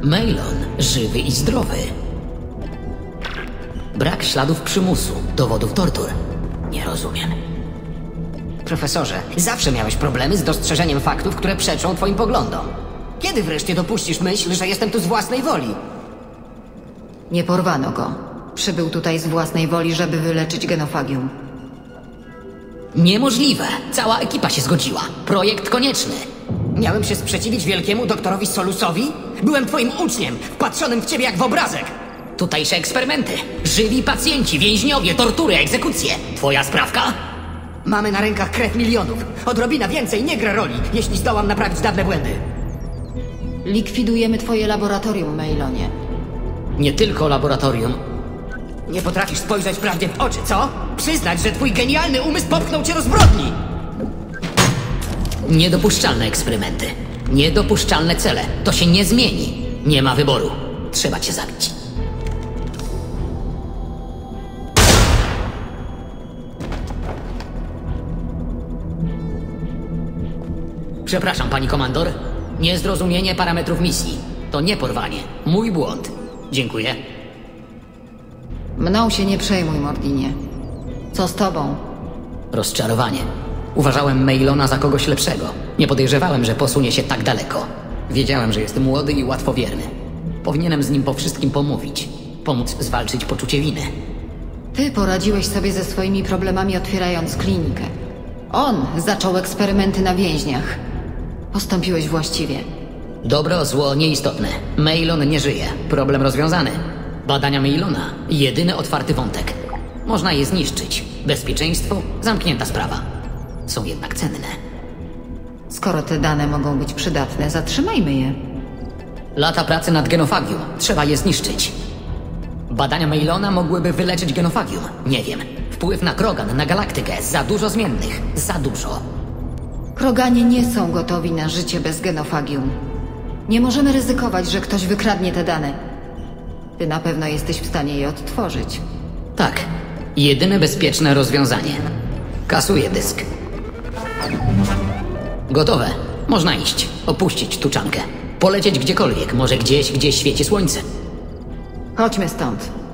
Maelon, żywy i zdrowy. Brak śladów przymusu, dowodów tortur. Nie rozumiem. Profesorze, zawsze miałeś problemy z dostrzeżeniem faktów, które przeczą twoim poglądom. Kiedy wreszcie dopuścisz myśl, że jestem tu z własnej woli? Nie porwano go. Przybył tutaj z własnej woli, żeby wyleczyć genofagium. Niemożliwe! Cała ekipa się zgodziła. Projekt konieczny. Miałem się sprzeciwić wielkiemu doktorowi Solusowi? Byłem twoim uczniem, wpatrzonym w ciebie jak w obrazek! Tutejsze eksperymenty. Żywi pacjenci, więźniowie, tortury, egzekucje. Twoja sprawka? Mamy na rękach krew milionów. Odrobina więcej nie gra roli, jeśli zdołam naprawić dawne błędy. Likwidujemy twoje laboratorium, Maelonie. Nie tylko laboratorium. Nie potrafisz spojrzeć prawdzie w oczy, co? Przyznać, że twój genialny umysł popchnął cię do zbrodni! Niedopuszczalne eksperymenty. Niedopuszczalne cele. To się nie zmieni. Nie ma wyboru. Trzeba cię zabić. Przepraszam, pani komandor. Niezrozumienie parametrów misji. To nie porwanie. Mój błąd. Dziękuję. Mną się nie przejmuj, Mordinie. Co z tobą? Rozczarowanie. Uważałem Maelona za kogoś lepszego. Nie podejrzewałem, że posunie się tak daleko. Wiedziałem, że jest młody i łatwowierny. Powinienem z nim po wszystkim pomówić. Pomóc zwalczyć poczucie winy. Ty poradziłeś sobie ze swoimi problemami, otwierając klinikę. On zaczął eksperymenty na więźniach. Postąpiłeś właściwie. Dobro, zło, nieistotne. Maelon nie żyje. Problem rozwiązany. Badania Maelona. Jedyny otwarty wątek. Można je zniszczyć. Bezpieczeństwo, zamknięta sprawa. Są jednak cenne. Skoro te dane mogą być przydatne, zatrzymajmy je. Lata pracy nad genofagium. Trzeba je zniszczyć. Badania Maelona mogłyby wyleczyć genofagium. Nie wiem. Wpływ na Krogan, na galaktykę. Za dużo zmiennych. Za dużo. Kroganie nie są gotowi na życie bez genofagium. Nie możemy ryzykować, że ktoś wykradnie te dane. Ty na pewno jesteś w stanie je odtworzyć. Tak. Jedyne bezpieczne rozwiązanie. Kasuję dysk. Gotowe. Można iść. Opuścić tuczankę. Polecieć gdziekolwiek. Może gdzieś, gdzie świeci słońce. Chodźmy stąd.